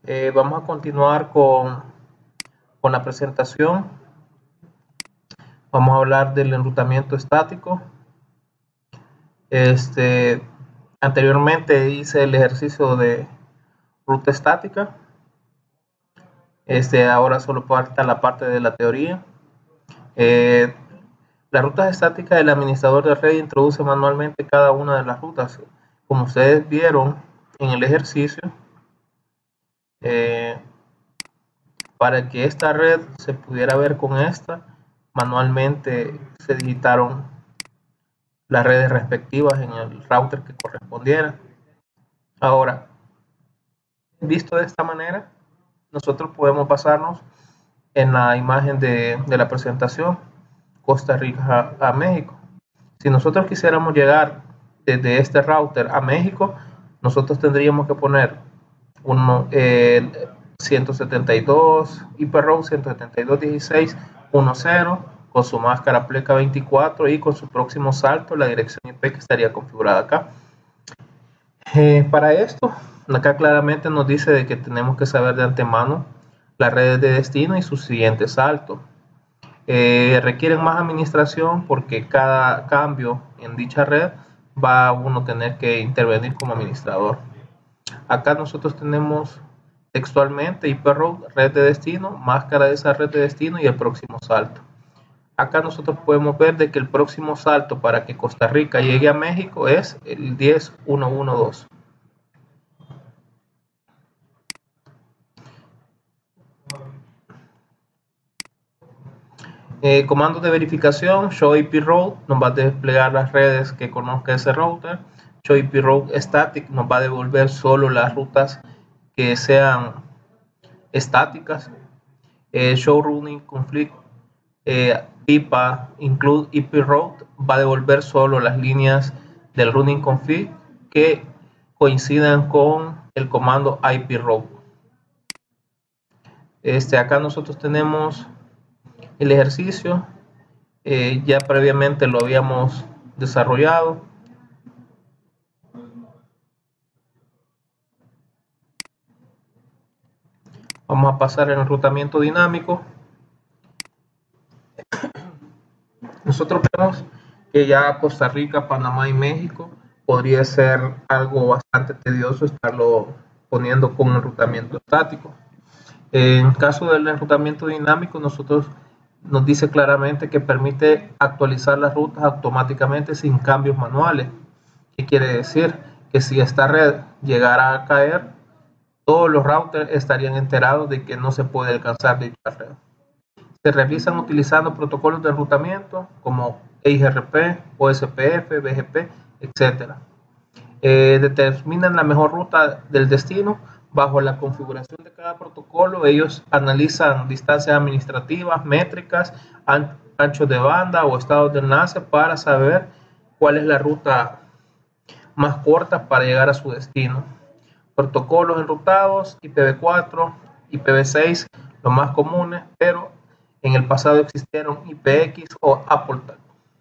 Vamos a continuar con la presentación. Vamos a hablar del enrutamiento estático. Anteriormente hice el ejercicio de ruta estática. Ahora solo falta la parte de la teoría. Las rutas estáticas, el administrador de red introduce manualmente cada una de las rutas. Como ustedes vieron en el ejercicio, para que esta red se pudiera ver con esta, manualmente se digitaron las redes respectivas en el router que correspondiera. Ahora, visto de esta manera, nosotros podemos basarnos en la imagen de la presentación Costa Rica a México. Si nosotros quisiéramos llegar desde este router a México, nosotros tendríamos que poner 172 IP route 172.16.1.0 con su máscara pleca 24 y con su próximo salto la dirección IP que estaría configurada acá. Para esto, acá claramente nos dice de que tenemos que saber de antemano las redes de destino y su siguiente salto. Requieren más administración porque cada cambio en dicha red va a uno tener que intervenir como administrador. Acá nosotros tenemos textualmente IP route, red de destino, máscara de esa red de destino y el próximo salto. Acá nosotros podemos ver de que el próximo salto para que Costa Rica llegue a México es el 10.1.1.2. Comandos de verificación, show IP route nos va a desplegar las redes que conozca ese router. Show IP route static nos va a devolver solo las rutas que sean estáticas. Show running conflict IPA include IP route va a devolver solo las líneas del running config que coincidan con el comando IP route. Acá nosotros tenemos el ejercicio, ya previamente lo habíamos desarrollado. Vamos a pasar al enrutamiento dinámico. Nosotros vemos que ya Costa Rica, Panamá y México podría ser algo bastante tedioso estarlo poniendo con enrutamiento estático. En caso del enrutamiento dinámico, nos dice claramente que permite actualizar las rutas automáticamente sin cambios manuales. ¿Qué quiere decir? Que si esta red llegara a caer, todos los routers estarían enterados de que no se puede alcanzar dicha red. Se realizan utilizando protocolos de enrutamiento como EIGRP, OSPF, BGP, etc. Determinan la mejor ruta del destino bajo la configuración de cada protocolo. Ellos analizan distancias administrativas, métricas, anchos de banda o estados de enlace para saber cuál es la ruta más corta para llegar a su destino. Protocolos enrutados, IPv4, IPv6, los más comunes, pero en el pasado existieron IPX o AppleTag.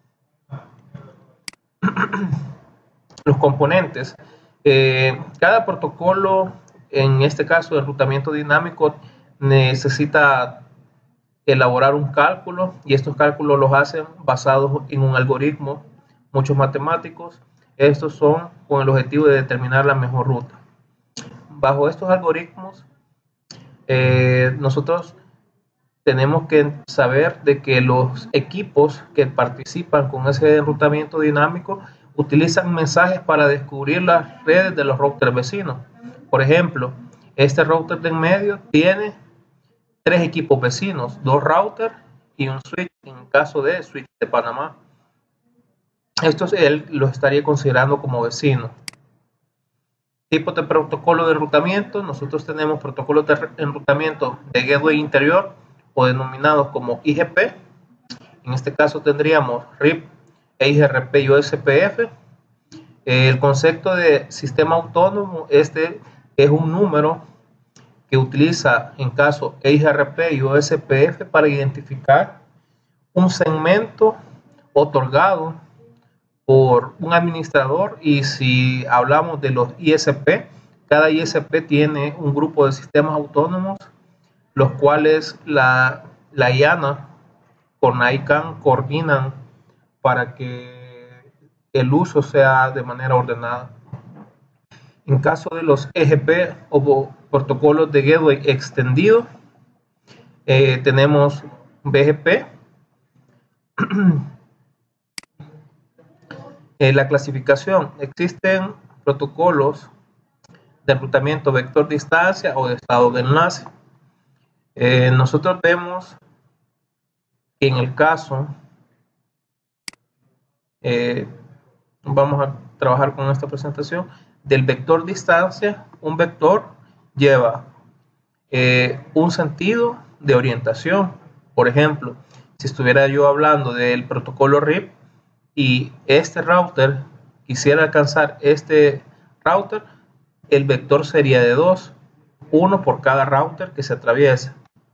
Los componentes. Cada protocolo, en este caso de enrutamiento dinámico, necesita elaborar un cálculo y estos cálculos los hacen basados en un algoritmo, muchos matemáticos. Estos son con el objetivo de determinar la mejor ruta. Bajo estos algoritmos, nosotros tenemos que saber de que los equipos que participan con ese enrutamiento dinámico utilizan mensajes para descubrir las redes de los routers vecinos. Por ejemplo, este router de en medio tiene 3 equipos vecinos, 2 routers y un switch, en caso de switch de Panamá. Estos él los estaría considerando como vecinos. Tipos de protocolo de enrutamiento. Nosotros tenemos protocolos de enrutamiento de gateway interior o denominados como IGP. En este caso tendríamos RIP, EIGRP y OSPF. El concepto de sistema autónomo, este es un número que utiliza en caso EIGRP y OSPF para identificar un segmento otorgado por un administrador, y si hablamos de los ISP, Cada ISP tiene un grupo de sistemas autónomos, los cuales la IANA con ICANN coordinan para que el uso sea de manera ordenada. En caso de los EGP o protocolos de gateway extendido, tenemos BGP. La clasificación: existen protocolos de enrutamiento vector distancia o de estado de enlace. Nosotros vemos que en el caso, vamos a trabajar con esta presentación del vector distancia. Un vector lleva un sentido de orientación. Por ejemplo, si estuviera yo hablando del protocolo RIP y este router quisiera alcanzar este router, el vector sería de 2, uno por cada router que se atraviesa.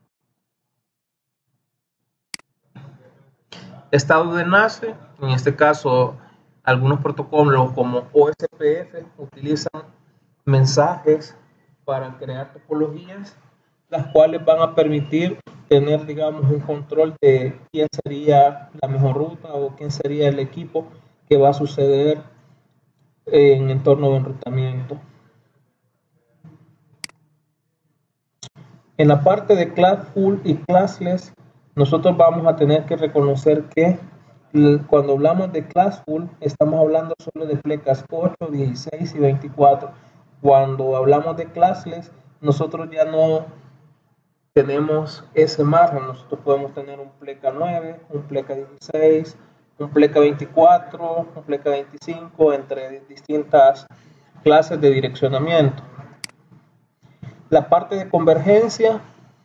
Estado de enlace: en este caso, algunos protocolos como OSPF utilizan mensajes para crear topologías, las cuales van a permitir tener, digamos, un control de quién sería la mejor ruta o quién sería el equipo que va a suceder en entorno de enrutamiento. En la parte de classful y classless, nosotros vamos a tener que reconocer que cuando hablamos de classful, estamos hablando solo de plecas 8, 16 y 24. Cuando hablamos de classless, nosotros ya no tenemos ese margen. Nosotros podemos tener un pleca 9, un pleca 16, un pleca 24, un pleca 25, entre distintas clases de direccionamiento. La parte de convergencia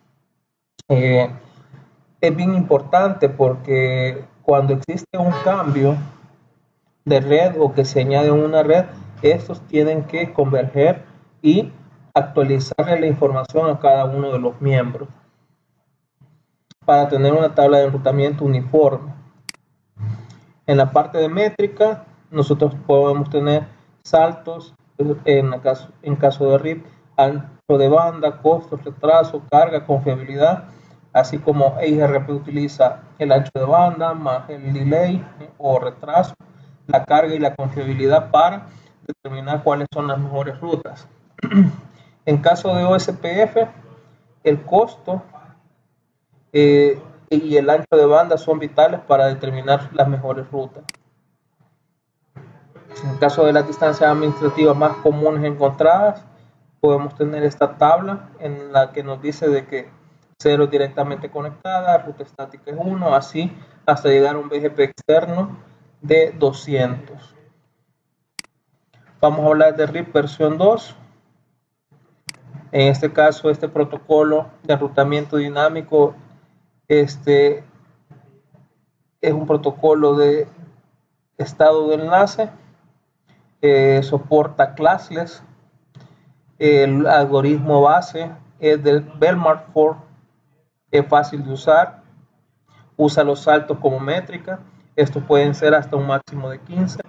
es bien importante, porque cuando existe un cambio de red o que se añade una red, estos tienen que converger y actualizarle la información a cada uno de los miembros para tener una tabla de enrutamiento uniforme. En la parte de métrica, nosotros podemos tener saltos en caso de RIP, ancho de banda, costos, retraso, carga, confiabilidad, así como EIGRP utiliza el ancho de banda más el delay o retraso, la carga y la confiabilidad para determinar cuáles son las mejores rutas. En caso de OSPF, el costo y el ancho de banda son vitales para determinar las mejores rutas. En el caso de las distancias administrativas más comunes encontradas, podemos tener esta tabla en la que nos dice de que 0 es directamente conectada, ruta estática es 1, así hasta llegar a un BGP externo de 200. Vamos a hablar de RIP versión 2. En este caso, este protocolo de enrutamiento dinámico es un protocolo de estado de enlace, soporta classless, el algoritmo base es del Bellmark-Ford, es fácil de usar, usa los saltos como métrica, estos pueden ser hasta un máximo de 15.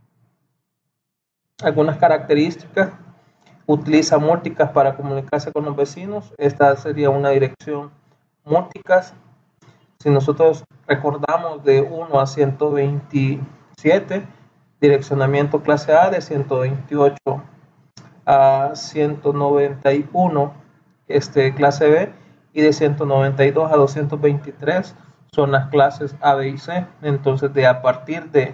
Algunas características: utiliza multicast para comunicarse con los vecinos. Esta sería una dirección multicast. Si nosotros recordamos de 1 a 127, direccionamiento clase A; de 128 a 191, clase B; y de 192 a 223 son las clases A, B y C. Entonces, a partir de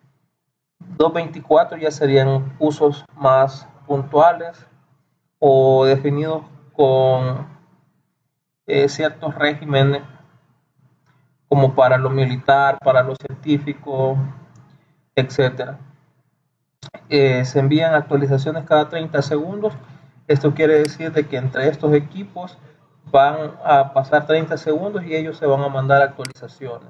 224 ya serían usos más puntuales o definidos con ciertos regímenes, como para lo militar, para lo científico, etc. Se envían actualizaciones cada 30 segundos. Esto quiere decir de que entre estos equipos van a pasar 30 segundos y ellos se van a mandar actualizaciones.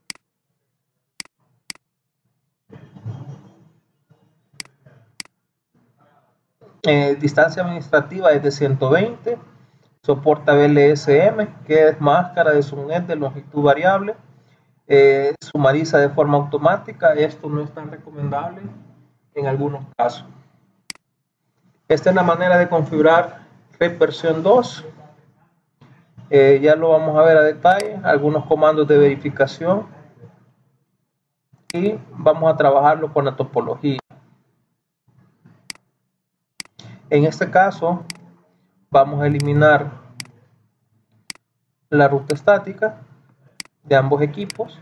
Distancia administrativa es de 120. Soporta BLSM, que es máscara de subnet de longitud variable. Sumariza de forma automática. Esto no es tan recomendable en algunos casos. Esta es la manera de configurar RIP versión 2. Ya lo vamos a ver a detalle, algunos comandos de verificación y vamos a trabajarlo con la topología. En este caso vamos a eliminar la ruta estática de ambos equipos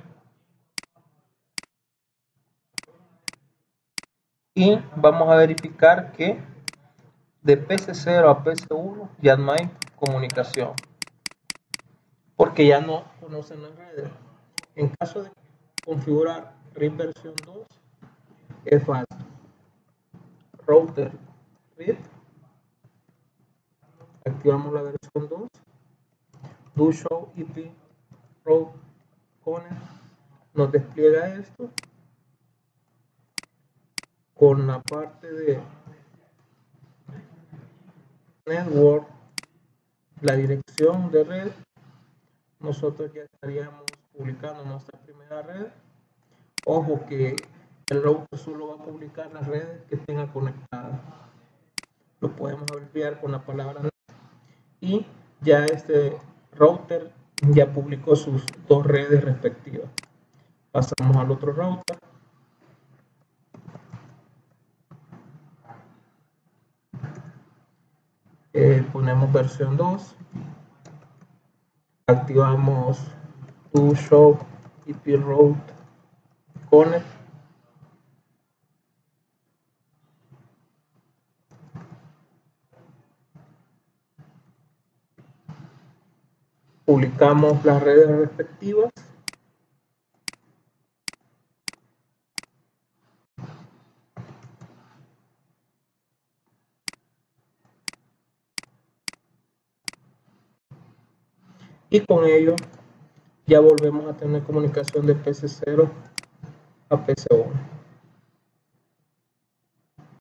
y vamos a verificar que de PC0 a PC1 ya no hay comunicación porque ya no conocen las redes. En caso de configurar RIP versión 2 es fácil. Router RIP, activamos la versión 2, do show IP route connect, nos despliega esto con la parte de network, la dirección de red. Nosotros ya estaríamos publicando nuestra primera red. Ojo que el router solo va a publicar las redes que tenga conectadas. Lo podemos ampliar con la palabra net y ya este router ya publicó sus dos redes respectivas. Pasamos al otro router. Ponemos versión 2. Activamos do show IP route connect. Publicamos las redes respectivas. Y con ello ya volvemos a tener comunicación de PC0 a PC1.